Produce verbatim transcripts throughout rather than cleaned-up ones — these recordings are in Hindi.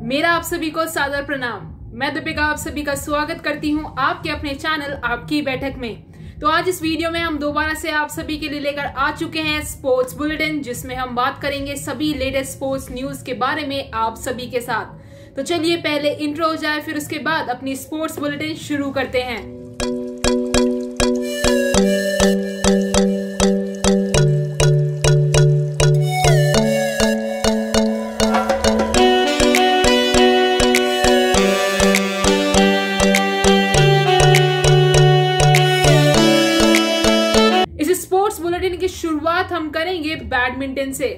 मेरा आप सभी को सादर प्रणाम। मैं दीपिका आप सभी का स्वागत करती हूं आपके अपने चैनल आपकी बैठक में। तो आज इस वीडियो में हम दोबारा से आप सभी के लिए लेकर आ चुके हैं स्पोर्ट्स बुलेटिन, जिसमें हम बात करेंगे सभी लेटेस्ट स्पोर्ट्स न्यूज के बारे में आप सभी के साथ। तो चलिए पहले इंट्रो हो जाए, फिर उसके बाद अपनी स्पोर्ट्स बुलेटिन शुरू करते हैं। बुलेटिन की शुरुआत हम करेंगे बैडमिंटन से।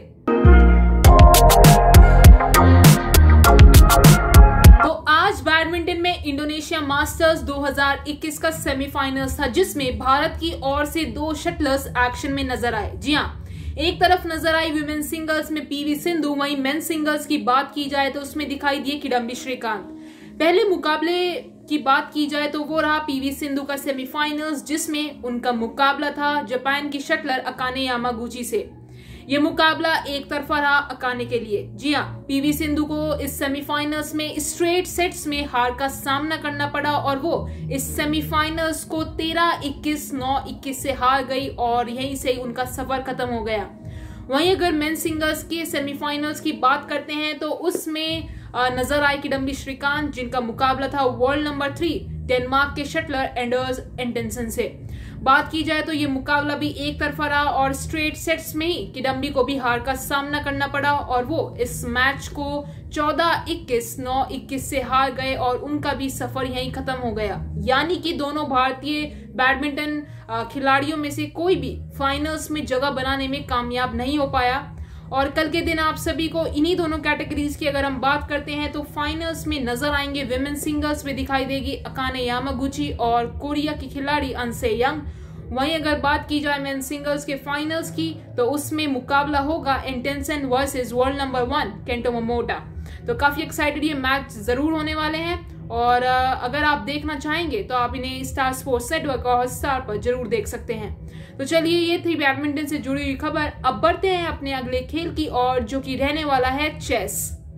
तो आज बैडमिंटन में इंडोनेशिया मास्टर्स दो हज़ार इक्कीस का सेमीफाइनल्स था, जिसमें भारत की ओर से दो शटलर्स एक्शन में नजर आए। जी हां, एक तरफ नजर आई विमेन सिंगल्स में पीवी सिंधु, वहीं मेन सिंगल्स की बात की जाए तो उसमें दिखाई दिए किडंबी श्रीकांत। पहले मुकाबले की बात की जाए तो वो रहा पीवी सिंधु का सेमीफाइनल्स, जिसमें उनका मुकाबला था जापान की शटलर अकाने यामागुची से। ये मुकाबला एक तरफा रहा अकाने के लिए। जी हां, पीवी सिंधु को इस सेमीफाइनल्स में स्ट्रेट सेट्स में हार का सामना करना पड़ा और वो इस सेमीफाइनल्स को तेरह इक्कीस, नौ इक्कीस से हार गई और यहीं से उनका सफर खत्म हो गया। वहीं अगर मेन सिंगल्स के सेमीफाइनल्स की बात करते हैं तो उसमें नजर आए किडंबी श्रीकांत, जिनका मुकाबला था वर्ल्ड नंबर थ्री डेनमार्क के शटलर एंडर्स एंटनसन से। बात की जाए तो ये मुकाबला भी एक तरफा रहा और स्ट्रेट सेट्स में ही किडंबी को भी हार का सामना करना पड़ा और वो इस मैच को चौदह इक्कीस, नौ इक्कीस से हार गए और उनका भी सफर यहीं खत्म हो गया। यानी कि दोनों भारतीय बैडमिंटन खिलाड़ियों में से कोई भी फाइनल्स में जगह बनाने में कामयाब नहीं हो पाया। और कल के दिन आप सभी को इन्हीं दोनों कैटेगरीज की अगर हम बात करते हैं तो फाइनल्स में नजर आएंगे विमेन सिंगल्स में दिखाई देगी अकाने यामागुची और कोरिया की खिलाड़ी अनसे यंग। वहीं अगर बात की जाए मेन सिंगल्स के फाइनल्स की तो उसमें मुकाबला होगा Antonsen versus world number one Kento Momota. तो काफी एक्साइटेड ये मैच जरूर होने वाले हैं और अगर आप देखना चाहेंगे तो आप इन्हें स्टार स्पोर्ट्स नेटवर्क और हॉटस्टार पर जरूर देख सकते हैं। तो चलिए, ये थी बैडमिंटन से जुड़ी हुई खबर। अब बढ़ते हैं अपने अगले खेल की ओर, जो कि रहने वाला है चेस।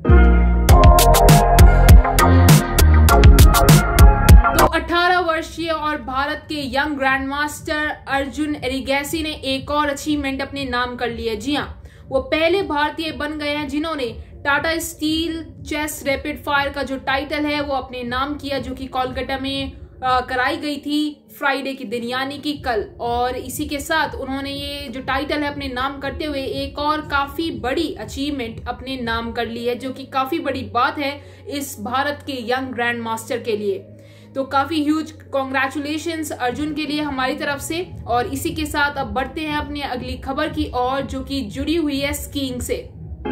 तो अठारह वर्षीय और भारत के young grandmaster Arjun Erigaisi ने एक और अचीवमेंट अपने नाम कर ली है। जी हाँ, वो पहले भारतीय बन गए हैं जिन्होंने Tata steel chess rapid fire का जो टाइटल है वो अपने नाम किया, जो कि कोलकाता में आ, कराई गई थी फ्राइडे के दिन, यानी कि कल। और इसी के साथ उन्होंने ये जो टाइटल है अपने नाम करते हुए एक और काफी बड़ी अचीवमेंट अपने नाम कर ली है, जो कि काफी बड़ी बात है इस भारत के यंग ग्रैंड मास्टर के लिए। तो काफी ह्यूज कॉन्ग्रेचुलेशंस अर्जुन के लिए हमारी तरफ से। और इसी के साथ अब बढ़ते हैं अपने अगली खबर की ओर, जो कि जुड़ी हुई है स्कीइंग से।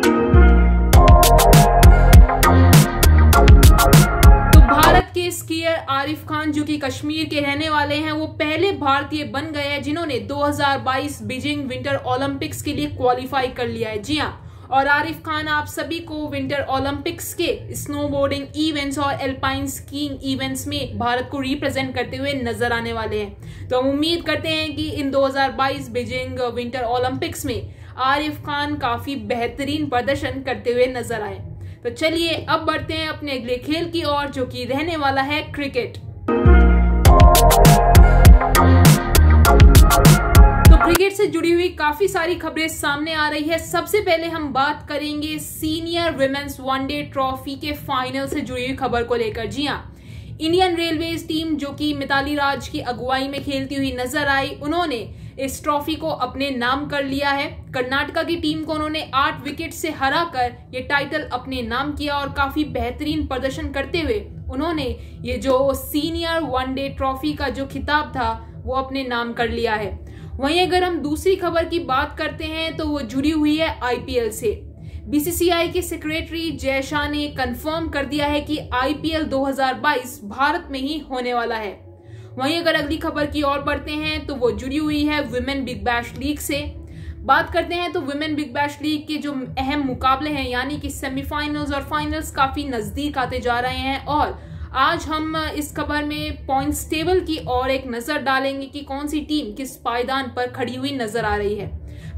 भारत के स्कीयर आरिफ खान, जो कि कश्मीर के रहने वाले हैं, वो पहले भारतीय बन गए हैं जिन्होंने दो हज़ार बाईस बीजिंग विंटर ओलंपिक्स के लिए क्वालिफाई कर लिया है। जी हाँ, और आरिफ खान आप सभी को विंटर ओलंपिक्स के स्नोबोर्डिंग इवेंट्स और एल्पाइन स्कीइंग इवेंट्स में भारत को रिप्रेजेंट करते हुए नजर आने वाले हैं। तो हम उम्मीद करते हैं कि इन दो हज़ार बाईस बीजिंग विंटर ओलंपिक्स में आरिफ खान काफी बेहतरीन प्रदर्शन करते हुए नजर आए। तो चलिए अब बढ़ते हैं अपने अगले खेल की ओर, जो कि रहने वाला है क्रिकेट। तो क्रिकेट से जुड़ी हुई काफी सारी खबरें सामने आ रही है। सबसे पहले हम बात करेंगे सीनियर विमेन्स वनडे ट्रॉफी के फाइनल से जुड़ी हुई खबर को लेकर। जी हाँ, इंडियन रेलवेज टीम, जो कि मिताली राज की अगुवाई में खेलती हुई नजर आई, उन्होंने इस ट्रॉफी को अपने नाम कर लिया है। कर्नाटका की टीम को उन्होंने आठ विकेट से हराकर ये टाइटल अपने नाम किया और काफी बेहतरीन प्रदर्शन करते हुए उन्होंने ये जो सीनियर वनडे ट्रॉफी का जो खिताब था वो अपने नाम कर लिया है। वहीं अगर हम दूसरी खबर की बात करते हैं तो वो जुड़ी हुई है आईपीएल से। बीसीसीआई के सेक्रेटरी जय शाह ने कंफर्म कर दिया है कि आईपीएल दो हज़ार बाईस भारत में ही होने वाला है। वहीं अगर अगली खबर की ओर बढ़ते हैं तो वो जुड़ी हुई है विमेन बिग बैश लीग से। बात करते हैं तो विमेन बिग बैश लीग के जो अहम मुकाबले हैं, यानी कि सेमीफाइनल्स और फाइनल्स काफी नजदीक आते जा रहे हैं और आज हम इस खबर में पॉइंट्स टेबल की ओर एक नजर डालेंगे कि कौन सी टीम किस पायदान पर खड़ी हुई नजर आ रही है।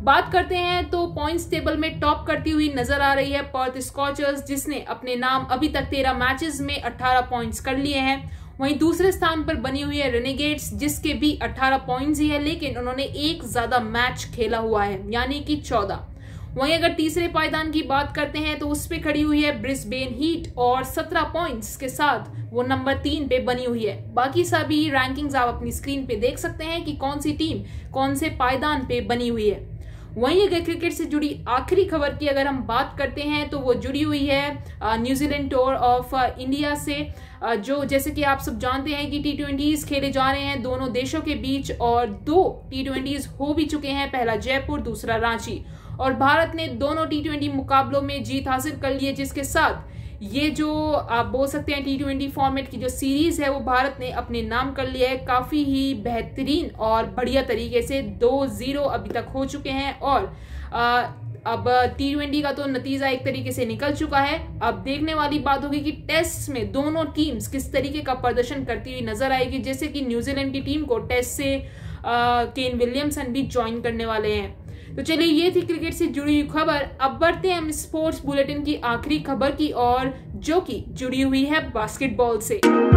बात करते हैं तो पॉइंट्स टेबल में टॉप करती हुई नजर आ रही है पर्थ स्कॉचर्स, जिसने अपने नाम अभी तक तेरह मैचेस में अठारह पॉइंट्स कर लिए हैं। वहीं दूसरे स्थान पर बनी हुई है रेनेगेड्स, जिसके भी अठारह पॉइंट्स ही है, लेकिन उन्होंने एक ज्यादा मैच खेला हुआ है, यानी कि चौदह। वहीं अगर तीसरे पायदान की बात करते हैं तो उस पे खड़ी हुई है ब्रिस्बेन हीट और सत्रह पॉइंट्स के साथ वो नंबर तीन पे बनी हुई है। बाकी सभी रैंकिंग्स आप अपनी स्क्रीन पे देख सकते हैं कि कौन सी टीम कौन से पायदान पे बनी हुई है। वहीं अगर क्रिकेट से जुड़ी आखिरी खबर की अगर हम बात करते हैं तो वो जुड़ी हुई है न्यूजीलैंड टूर ऑफ इंडिया से, जो जैसे कि आप सब जानते हैं कि टी ट्वेंटीज खेले जा रहे हैं दोनों देशों के बीच और दो टी ट्वेंटीज हो भी चुके हैं, पहला जयपुर दूसरा रांची, और भारत ने दोनों टी ट्वेंटी मुकाबलों में जीत हासिल कर ली है, जिसके साथ ये जो आप बोल सकते हैं टी ट्वेंटी फॉर्मेट की जो सीरीज है वो भारत ने अपने नाम कर लिया है। काफी ही बेहतरीन और बढ़िया तरीके से दो जीरो अभी तक हो चुके हैं और आ, अब टी ट्वेंटी का तो नतीजा एक तरीके से निकल चुका है। अब देखने वाली बात होगी कि टेस्ट में दोनों टीम्स किस तरीके का प्रदर्शन करती हुई नजर आएगी, जैसे कि न्यूजीलैंड की टीम को टेस्ट से आ, केन विलियमसन भी ज्वाइन करने वाले हैं। तो चलिए ये थी क्रिकेट से जुड़ी हुई खबर। अब बढ़ते हैं हम स्पोर्ट्स बुलेटिन की आखिरी खबर की ओर, जो कि जुड़ी हुई है बास्केटबॉल से।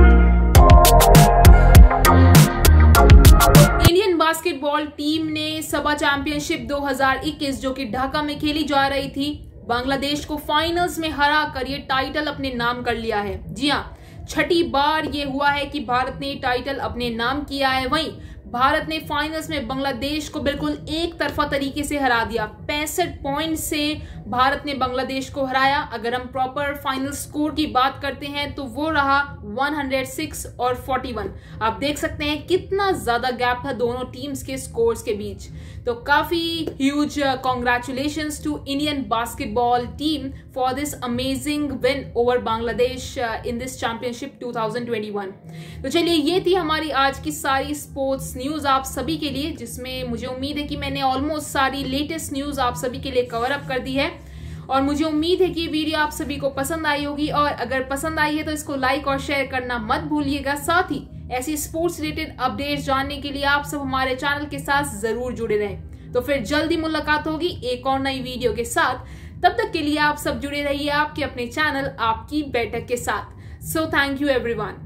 इंडियन बास्केटबॉल टीम ने सबा चैंपियनशिप दो हज़ार इक्कीस जो कि ढाका में खेली जा रही थी, बांग्लादेश को फाइनल्स में हरा कर ये टाइटल अपने नाम कर लिया है। जी हाँ, छठी बार ये हुआ है कि भारत ने टाइटल अपने नाम किया है। वहीं भारत ने फाइनल्स में बांग्लादेश को बिल्कुल एक तरफा तरीके से हरा दिया। पैंसठ पॉइंट से भारत ने बांग्लादेश को हराया। अगर हम प्रॉपर फाइनल स्कोर की बात करते हैं तो वो रहा एक सौ छह और इकतालीस। आप देख सकते हैं कितना ज्यादा गैप था दोनों टीम्स के स्कोर्स के बीच। तो काफी huge congratulations to Indian basketball team for this amazing win over Bangladesh in this championship दो हज़ार इक्कीस। तो चलिए ये थी हमारी आज की सारी स्पोर्ट्स न्यूज आप सभी के लिए, जिसमें मुझे उम्मीद है कि मैंने ऑलमोस्ट सारी लेटेस्ट न्यूज आप सभी के लिए कवर अप कर दी है और मुझे उम्मीद है कि वीडियो आप सभी को पसंद आई होगी। और अगर पसंद आई है तो इसको लाइक और शेयर करना मत भूलिएगा। साथ ही ऐसी स्पोर्ट्स रिलेटेड अपडेट्स जानने के लिए आप सब हमारे चैनल के साथ जरूर जुड़े रहें। तो फिर जल्दी मुलाकात होगी एक और नई वीडियो के साथ। तब तक के लिए आप सब जुड़े रहिए आपके अपने चैनल आपकी बैठक के साथ। So thank you everyone.